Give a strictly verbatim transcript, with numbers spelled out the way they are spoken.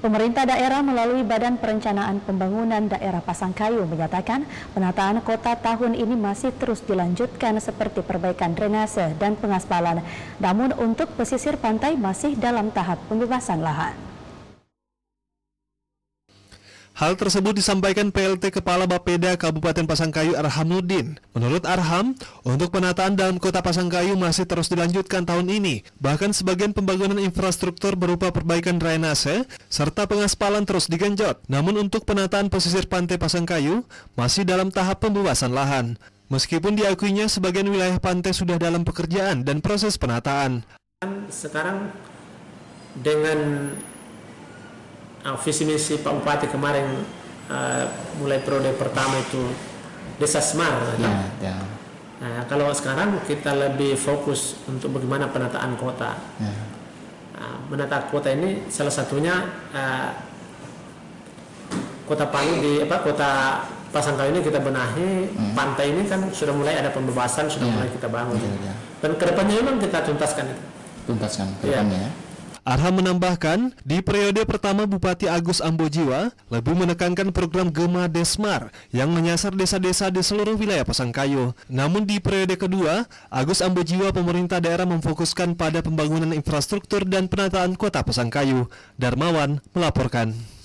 Pemerintah daerah melalui Badan Perencanaan Pembangunan Daerah Pasangkayu menyatakan penataan kota tahun ini masih terus dilanjutkan seperti perbaikan drainase dan pengaspalan. Namun untuk pesisir pantai masih dalam tahap pembebasan lahan. Hal tersebut disampaikan P L T Kepala Bapeda Kabupaten Pasangkayu Arham Nurdin. Menurut Arham, untuk penataan dalam kota Pasangkayu masih terus dilanjutkan tahun ini. Bahkan sebagian pembangunan infrastruktur berupa perbaikan drainase serta pengaspalan terus digenjot. Namun untuk penataan pesisir pantai Pasangkayu masih dalam tahap pembebasan lahan. Meskipun diakuinya sebagian wilayah pantai sudah dalam pekerjaan dan proses penataan. Sekarang dengan Uh, visi misi Pak Bupati kemarin uh, mulai periode pertama itu Desa Semar. Ya, ya. Nah, kalau sekarang kita lebih fokus untuk bagaimana penataan kota. Ya. Uh, menata kota ini salah satunya uh, kota Palu di apa kota Pasangkayu ini kita benahi. Hmm. Pantai ini kan sudah mulai ada pembebasan, sudah ya. mulai kita bangun. Ya, ya. Dan kedepannya memang kita tuntaskan itu. Tuntaskan kedepannya ya. Arham menambahkan, di periode pertama Bupati Agus Ambojiwa lebih menekankan program Gema Desmar yang menyasar desa-desa di seluruh wilayah Pasangkayu. Namun di periode kedua, Agus Ambojiwa pemerintah daerah memfokuskan pada pembangunan infrastruktur dan penataan kota Pasangkayu. Darmawan melaporkan.